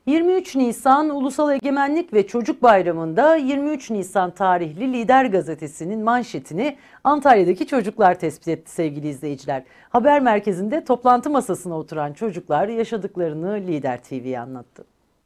23 Nisan Ulusal Egemenlik ve Çocuk Bayramı'nda 23 Nisan tarihli Lider gazetesinin manşetini Antalya'daki çocuklar tespit etti sevgili izleyiciler. Haber merkezinde toplantı masasına oturan çocuklar yaşadıklarını Lider TV'ye anlattı.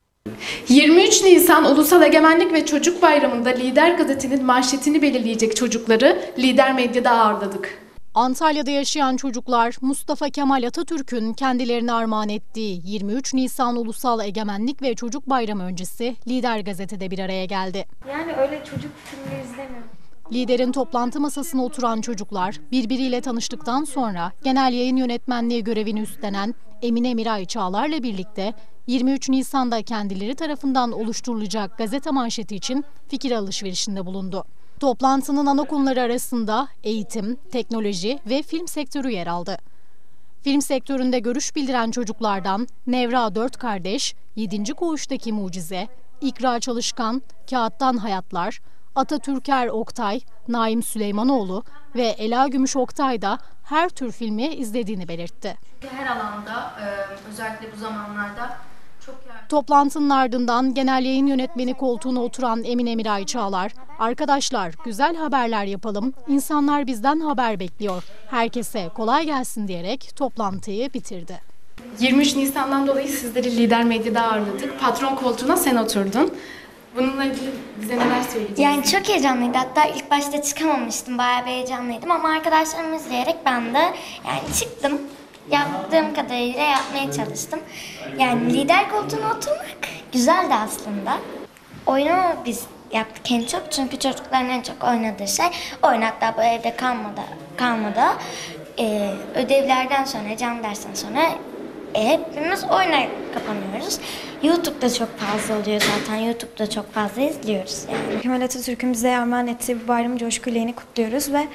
23 Nisan Ulusal Egemenlik ve Çocuk Bayramı'nda Lider gazetenin manşetini belirleyecek çocukları Lider Medya'da ağırladık. Antalya'da yaşayan çocuklar Mustafa Kemal Atatürk'ün kendilerine armağan ettiği 23 Nisan Ulusal Egemenlik ve Çocuk Bayramı öncesi Lider gazetede bir araya geldi. Yani öyle çocuk filmi izlemiyorum. Lider'in toplantı masasına oturan çocuklar birbiriyle tanıştıktan sonra genel yayın yönetmenliği görevini üstlenen Emine Miray Çağlar'la birlikte 23 Nisan'da kendileri tarafından oluşturulacak gazete manşeti için fikir alışverişinde bulundu. Toplantının ana konuları arasında eğitim, teknoloji ve film sektörü yer aldı. Film sektöründe görüş bildiren çocuklardan Nevra Dört Kardeş, 7. Koğuş'taki Mucize, İkra Çalışkan, Kağıttan Hayatlar, Atatürker Oktay, Naim Süleymanoğlu ve Ela Gümüş Oktay da her tür filmi izlediğini belirtti. Her alanda özellikle bu zamanlarda Toplantının ardından genel yayın yönetmeni koltuğuna oturan Emine Miray Çağlar, "Arkadaşlar güzel haberler yapalım, insanlar bizden haber bekliyor. Herkese kolay gelsin." diyerek toplantıyı bitirdi. 23 Nisan'dan dolayı sizleri Lider Medya'da ağırladık. Patron koltuğuna sen oturdun. Bununla ilgili bize neler söyleyeceksin? Yani çok heyecanlıydı. Hatta ilk başta çıkamamıştım. Bayağı bir heyecanlıydım ama arkadaşlarımı izleyerek ben de yani çıktım. Yaptığım kadarıyla yapmaya çalıştım. Yani lider koltuğuna oturmak güzeldi aslında. Oyunu biz yaptık en çok çünkü çocukların en çok oynadığı şey oyun. Hatta bu evde kalmadı. Ödevlerden sonra, canlı dersten sonra hepimiz oyuna kapanıyoruz. YouTube'da çok fazla oluyor zaten. YouTube'da çok fazla izliyoruz yani. Kemal Atatürk'ün bize armağan ettiği bu bayramı coşkuyla yeni kutluyoruz ve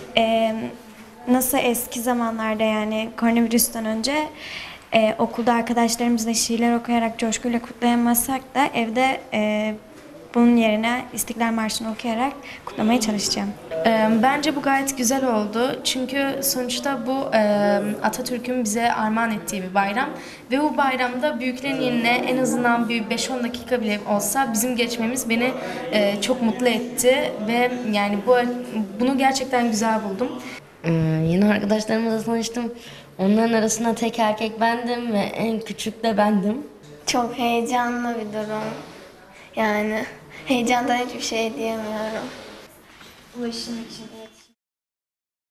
nasıl eski zamanlarda yani koronavirüsten önce okulda arkadaşlarımızla şiirler okuyarak coşkuyla kutlayamazsak da evde bunun yerine İstiklal Marşı'nı okuyarak kutlamaya çalışacağım. Bence bu gayet güzel oldu. Çünkü sonuçta bu Atatürk'ün bize armağan ettiği bir bayram. Ve bu bayramda büyüklerin yerine en azından bir 5-10 dakika bile olsa bizim geçmemiz beni çok mutlu etti. Ve yani bunu gerçekten güzel buldum. Yeni arkadaşlarımızla tanıştım. Onların arasında tek erkek bendim ve en küçük de bendim. Çok heyecanlı bir durum. Yani heyecandan hiçbir şey diyemiyorum. Bu işin içinde